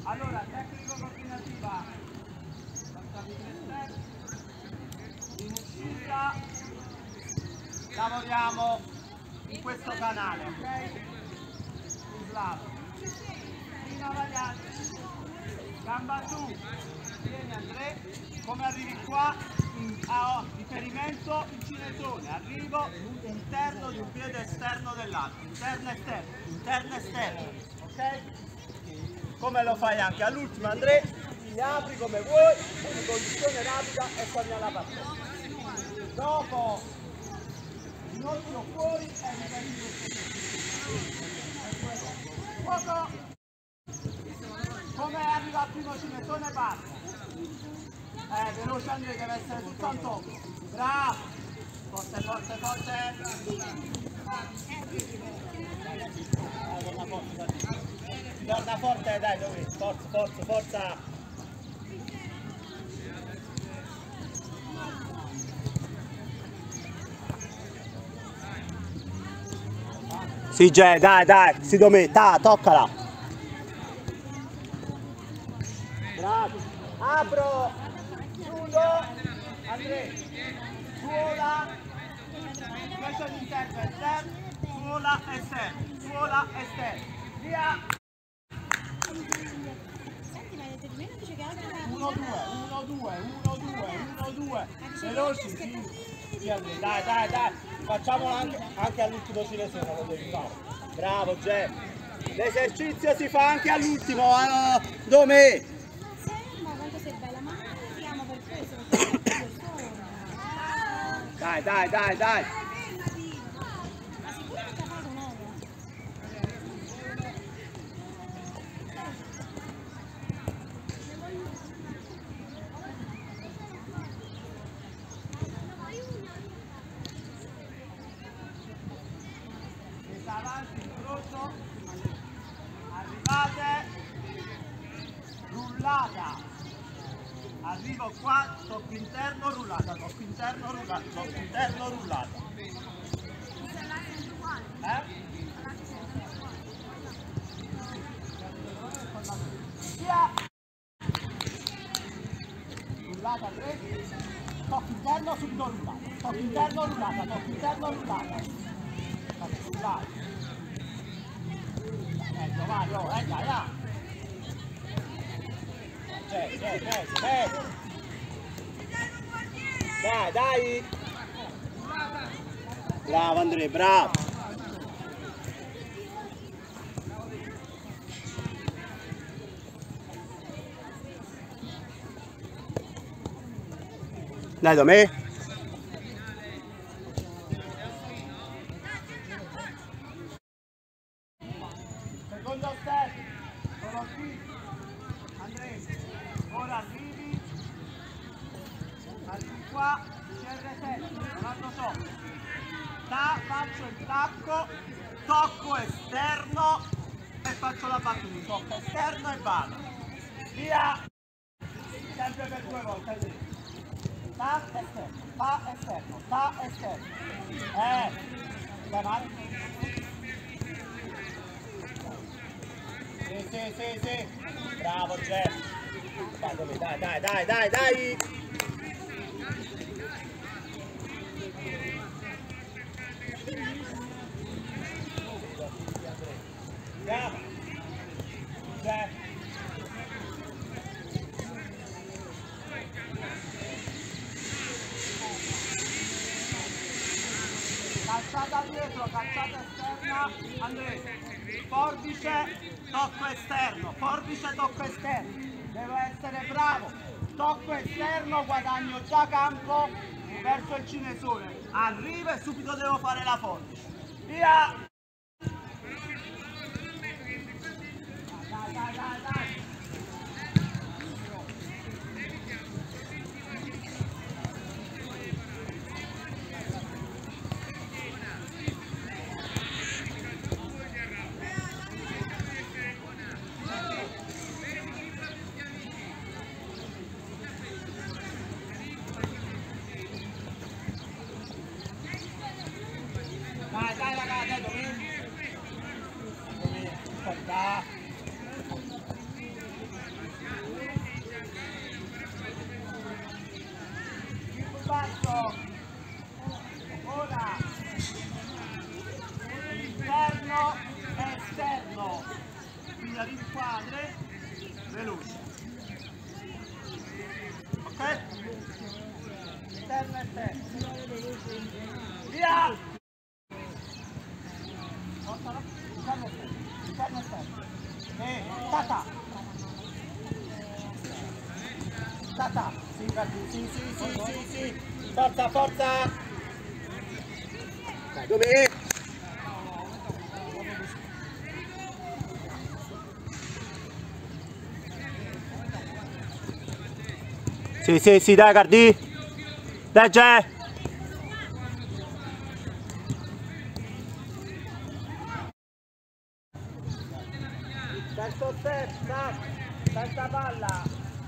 Allora, tecnico coordinativa, in uscita lavoriamo in questo canale, ok? Slavo. Prima variante, gamba su, vieni Andrea, come arrivi qua, riferimento il cinesone, arrivo interno di un piede esterno dell'altro, interno esterno, interno esterno, ok? Come lo fai anche all'ultimo Andrea, ti apri come vuoi, in condizione rapida e torni alla partita. Dopo ginocchio fuori e riprendi fuoco. Come arriva al primo cinesone parte. Veloce Andrea, deve essere tutto al top. Bravo! Forte, forte, forte! Torna forte, dai, dove? Forza, forza, forza! Sì, Gè, dai, si dometta, toccala! Bravo! Apro! Chiudo! Andrea! Suola! Questo è l'interno esterno! Suola esterno! Suola esterno! Via! 1, 2, veloci, sì, dai, facciamolo anche all'ultimo cinesone, lo devi fare. Bravo Gè, l'esercizio si fa anche all'ultimo, dove? Ma quanto sei bella, ma non siamo per questo, Dai. ma sicuro che ti ha fatto un'ora? Avanti, incrocio, arrivate, rullata, arrivo qua, tocco interno, rullata, tocco interno, rullata, tocco interno, rullata. Via! Rullata 3, tocco interno, subito rullata, tocco interno, rullata, tocco interno, rullata. Mario, dai! Bravo Andrea, bravo! Dai, Domè! Secondo step, sono qui, Andrea, ora arrivi qua, CR7, non altro so, faccio il tacco, tocco esterno e faccio la battuta, tocco esterno e vado, via, sempre per 2 volte, Andrea, ta esterno, davanti. Sì, bravo Jeff, dai! Bravo Jeff. Calciata dietro, calciata esterna, Andrea, forbice, tocco esterno, devo essere bravo, tocco esterno, guadagno già campo verso il cinesone, arrivo e subito devo fare la forbice, via! Dai! Dai ragazzi, basso. Ora interno e esterno, quindi a rinquadre veloce, ok? Interno e esterno, via! Interno e esterno, e tata, tata, sì, forza, forza, dai, dove? Sì, dai Cardi! Legge! Terzo step, tac! Terza palla!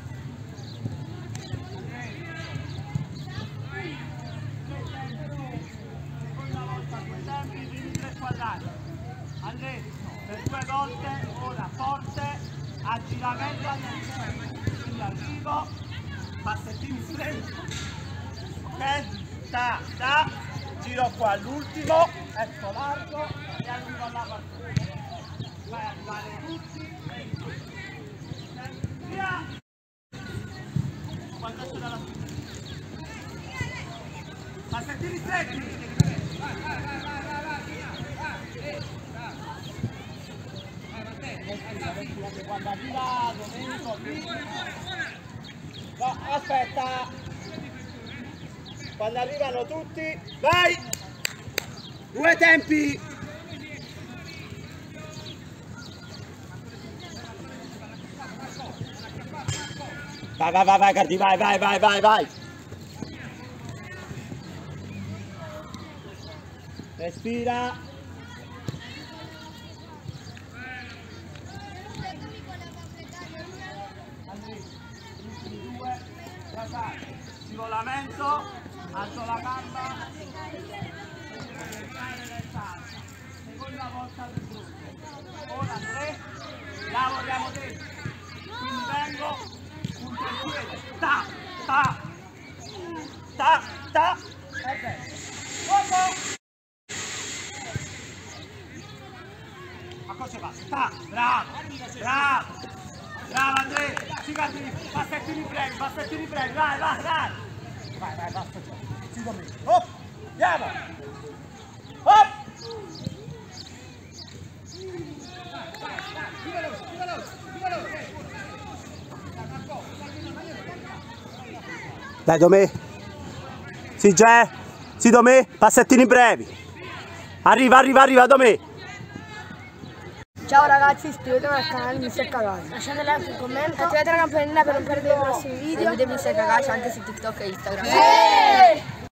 Seconda volta, 2 tempi, primi 3 quadrati. Andrea, per 2 volte, ora forte, aggiramento all'esterno. Quindi arrivo, passettini straight, ok? Ta, giro qua all'ultimo, ecco largo e arrivo alla partita. Vai a arrivare tutti e via! Quando esce dalla fine. Passettini stretti! Quando arriva Domenico qui. No, aspetta! Quando arrivano tutti, vai! 2 tempi! Vai Cardi, vai! Respira! Scivolamento, alzo la gamba, seconda volta del gruppo, ora 3, lavoriamo dentro, quindi vengo, punto il piede, ta, perfetto, fuoco! A cosa va? Ta, bravo Andrea, cicatini, passettini brevi, vai, basta, si domina, hop, andiamo, hop, dai Domè, sì Domè, passettini brevi, arriva Domè. Ciao ragazzi, iscrivetevi al canale Mr. Kakashi, lasciate like e commento, attivate la campanella per non perdere i prossimi video e vedete Mr. Kakashi anche su TikTok e Instagram.